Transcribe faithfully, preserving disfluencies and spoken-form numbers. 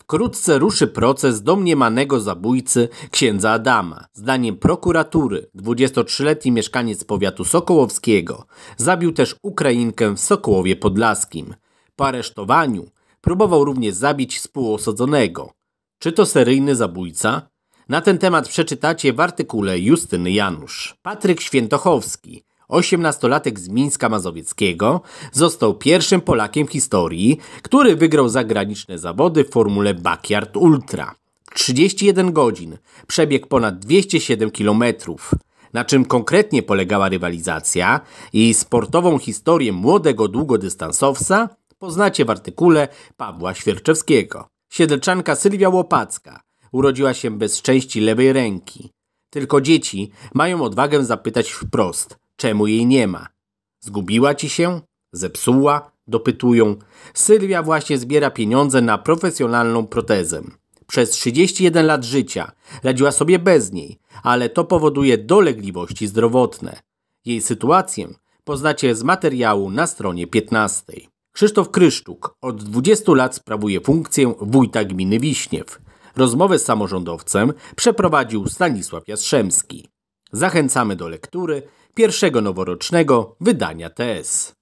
Wkrótce ruszy proces domniemanego zabójcy księdza Adama. Zdaniem prokuratury dwudziestotrzyletni mieszkaniec powiatu sokołowskiego zabił też Ukrainkę w Sokołowie Podlaskim. Po aresztowaniu próbował również zabić współosadzonego. Czy to seryjny zabójca? Na ten temat przeczytacie w artykule Justyny Janusz. Patryk Świętochowski, osiemnastolatek z Mińska Mazowieckiego, został pierwszym Polakiem w historii, który wygrał zagraniczne zawody w formule Backyard Ultra. trzydzieści jeden godzin, przebiegł ponad dwieście siedem kilometrów. Na czym konkretnie polegała rywalizacja i sportową historię młodego długodystansowca poznacie w artykule Pawła Świerczewskiego. Siedlczanka Sylwia Łopacka urodziła się bez części lewej ręki. Tylko dzieci mają odwagę zapytać wprost, czemu jej nie ma. Zgubiła ci się? Zepsuła? Dopytują. Sylwia właśnie zbiera pieniądze na profesjonalną protezę. Przez trzydzieści jeden lat życia radziła sobie bez niej, ale to powoduje dolegliwości zdrowotne. Jej sytuację poznacie z materiału na stronie piętnastej. Krzysztof Kryszczuk od dwudziestu lat sprawuje funkcję wójta gminy Wiśniew. Rozmowę z samorządowcem przeprowadził Stanisław Jastrzębski. Zachęcamy do lektury pierwszego noworocznego wydania T S.